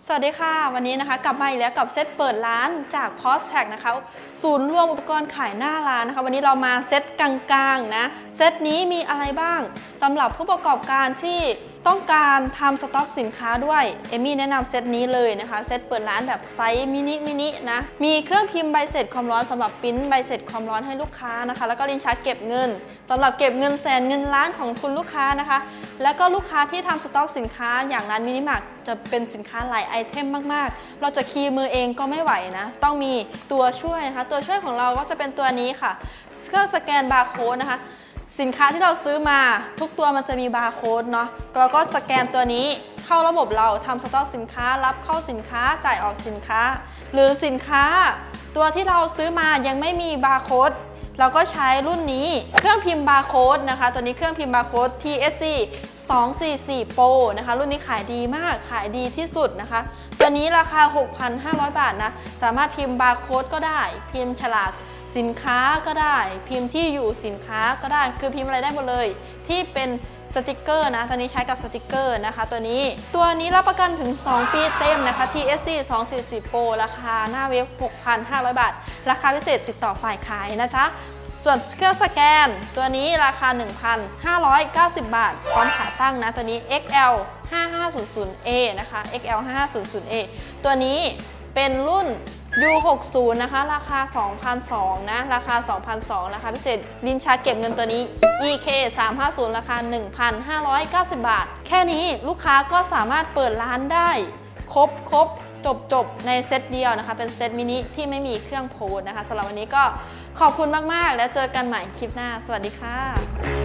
สวัสดีค่ะวันนี้นะคะกลับมาอีกแล้วกับเซตเปิดร้านจาก POSPAC นะคะศูนย์รวมอุปกรณ์ขายหน้าร้านนะคะวันนี้เรามาเซตกลางๆนะเซตนี้มีอะไรบ้างสำหรับผู้ประกอบการที่ต้องการทำสต็อกสินค้าด้วยเอมี่แนะนำเซตนี้เลยนะคะเซตเปิดร้านแบบไซส์มินินะมีเครื่องพิมพ์ใบเสร็จความร้อนสำหรับปริ้นใบเสร็จความร้อนให้ลูกค้านะคะแล้วก็ลิ้นชักเก็บเงินสำหรับเก็บเงินแสนเงินล้านของคุณลูกค้านะคะแล้วก็ลูกค้าที่ทำสต็อกสินค้าอย่างร้านมินิมาร์ทจะเป็นสินค้าหลายไอเทมมากๆเราจะคีย์มือเองก็ไม่ไหวนะต้องมีตัวช่วยนะคะตัวช่วยของเราก็จะเป็นตัวนี้ค่ะเครื่องสแกนบาร์โค้ดนะคะสินค้าที่เราซื้อมาทุกตัวมันจะมีบาร์โค้ดเนาะเราก็สแกนตัวนี้เข้าระบบเราทำสต็อกสินค้ารับเข้าสินค้าจ่ายออกสินค้าหรือสินค้าตัวที่เราซื้อมายังไม่มีบาร์โค้ดเราก็ใช้รุ่นนี้เครื่องพิมพ์บาร์โค้ดนะคะตัวนี้เครื่องพิมพ์บาร์โค้ด TSC 244 Pro นะคะรุ่นนี้ขายดีมากขายดีที่สุดนะคะตัวนี้ราคา 6,500 บาทนะสามารถพิมพ์บาร์โค้ดก็ได้พิมพ์ฉลากสินค้าก็ได้พิมพ์ที่อยู่สินค้าก็ได้คือพิมพ์อะไรได้หมดเลยที่เป็นสติกเกอร์นะตอนนี้ใช้กับสติกเกอร์นะคะตัวนี้รับประกันถึง2 ปีเต็มนะคะ TSC 244 Pro ราคาหน้าเว็บ 6,500 บาทราคาพิเศษติดต่อฝ่ายขายนะจ๊ะส่วนเครื่องสแกนตัวนี้ราคา 1,590 บาทพร้อมขาตั้งนะตัวนี้ XL 5500A นะคะ XL 5500A ตัวนี้เป็นรุ่นU60 นะคะราคา 2,200 นะราคา 2,200 ราคาพิเศษลิ้นชักเก็บเงินตัวนี้ EK 350ราคา 1,590 บาทแค่นี้ลูกค้าก็สามารถเปิดร้านได้ครบจบในเซตเดียวนะคะเป็นเซตมินิที่ไม่มีเครื่องโพสนะคะสำหรับวันนี้ก็ขอบคุณมากๆแล้วเจอกันใหม่คลิปหน้าสวัสดีค่ะ